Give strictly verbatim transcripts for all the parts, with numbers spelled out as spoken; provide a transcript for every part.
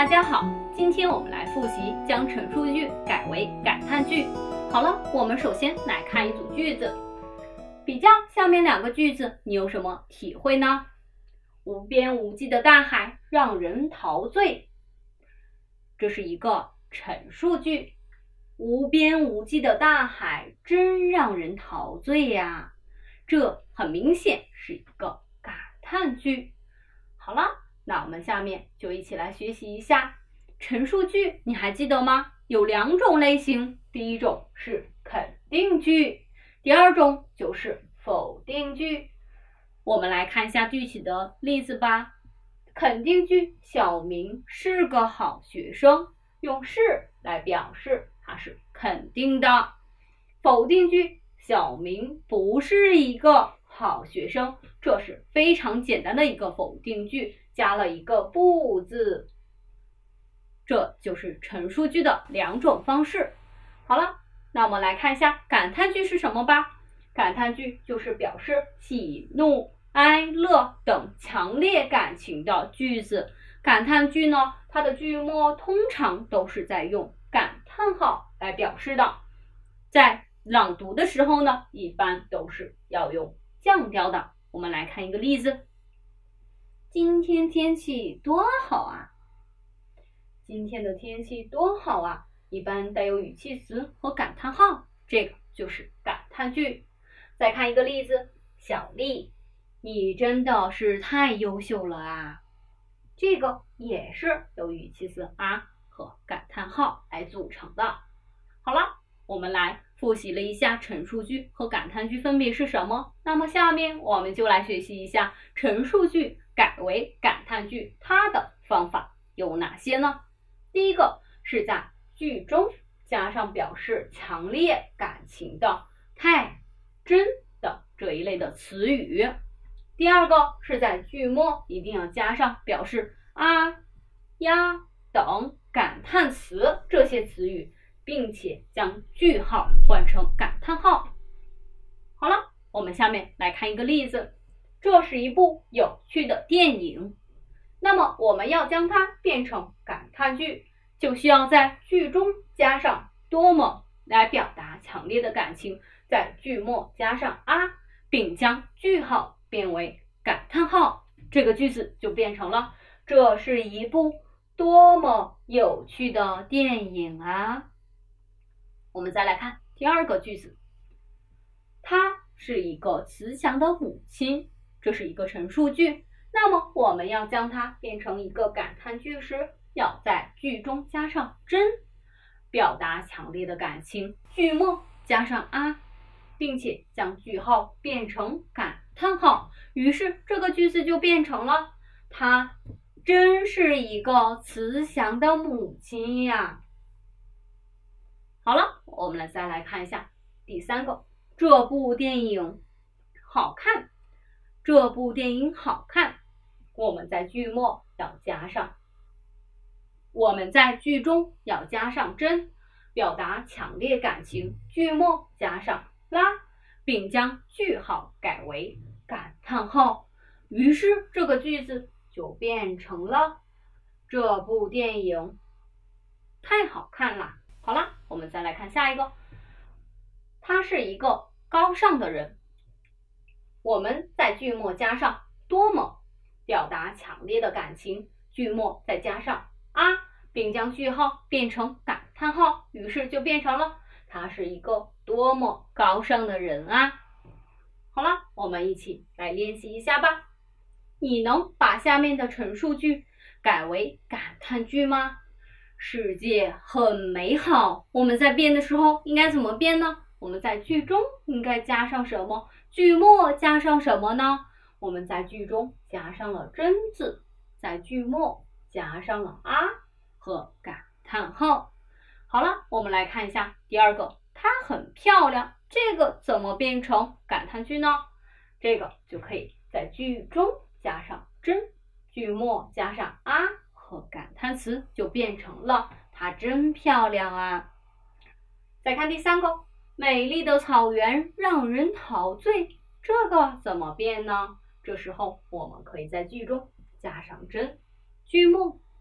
大家好，今天我们来复习将陈述句改为感叹句。好了，我们首先来看一组句子，比较下面两个句子，你有什么体会呢？无边无际的大海让人陶醉，这是一个陈述句。无边无际的大海真让人陶醉呀，这很明显是一个感叹句。好了，那我们下面就一起来学习一下陈述句，你还记得吗？有两种类型，第一种是肯定句，第二种就是否定句。我们来看一下具体的例子吧。肯定句，小明是个好学生，用是来表示它是肯定的。否定句，小明不是一个好学生，这是非常简单的一个否定句，加了一个不字。这就是陈述句的两种方式。好了，那我们来看一下感叹句是什么吧。感叹句就是表示喜怒哀乐等强烈感情的句子。感叹句呢，它的句末通常都是在用感叹号来表示的。在朗读的时候呢，一般都是要用降调的。我们来看一个例子。今天天气多好啊！今天的天气多好啊！一般带有语气词和感叹号，这个就是感叹句。再看一个例子，小丽，你真的是太优秀了啊！这个也是由语气词啊和感叹号来组成的。好了，我们来复习了一下陈述句和感叹句分别是什么，那么下面我们就来学习一下陈述句改为感叹句它的方法有哪些呢？第一个是在句中加上表示强烈感情的太、真的这一类的词语。第二个是在句末一定要加上表示啊、呀等感叹词这些词语，并且将句号换成感叹号。好了，我们下面来看一个例子。这是一部有趣的电影，那么我们要将它变成感叹句，就需要在句中加上多么来表达强烈的感情，在句末加上啊，并将句号变为感叹号，这个句子就变成了这是一部多么有趣的电影啊。我们再来看第二个句子，她是一个慈祥的母亲，这是一个陈述句，那么我们要将它变成一个感叹句时，要在句中加上真，表达强烈的感情，句末加上啊，并且将句号变成感叹号，于是这个句子就变成了她真是一个慈祥的母亲呀。好了，我们来再来看一下第三个，这部电影好看，这部电影好看，我们在句末要加上，我们在句中要加上真，表达强烈感情，句末加上啦，并将句号改为感叹号，于是这个句子就变成了这部电影太好看了。好了，我们再来看下一个，他是一个高尚的人，我们在句末加上多么，表达强烈的感情，句末再加上啊，并将句号变成感叹号，于是就变成了他是一个多么高尚的人啊。好了，我们一起来练习一下吧。你能把下面的陈述句改为感叹句吗？世界很美好，我们在变的时候应该怎么变呢？我们在句中应该加上什么？句末加上什么呢？我们在句中加上了真字，在句末加上了啊和感叹号。好了，我们来看一下第二个，她很漂亮，这个怎么变成感叹句呢？这个就可以在句中加上真，句末加上啊和感叹词，就变成了她真漂亮啊。再看第三个，美丽的草原让人陶醉，这个怎么变呢？这时候我们可以在句中加上真，句末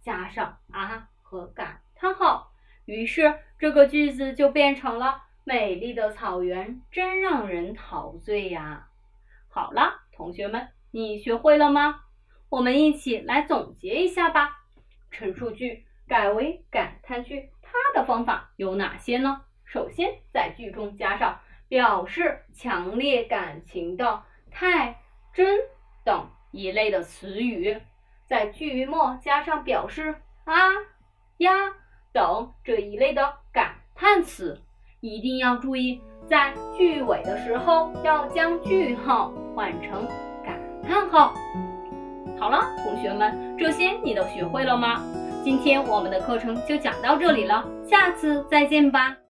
加上啊和感叹号，于是这个句子就变成了美丽的草原真让人陶醉呀。好了，同学们，你学会了吗？我们一起来总结一下吧。陈述句改为感叹句，它的方法有哪些呢？首先，在句中加上表示强烈感情的太、真等一类的词语，在句末加上表示啊、呀等这一类的感叹词。一定要注意，在句尾的时候要将句号换成感叹号。好了，同学们，这些你都学会了吗？今天我们的课程就讲到这里了，下次再见吧。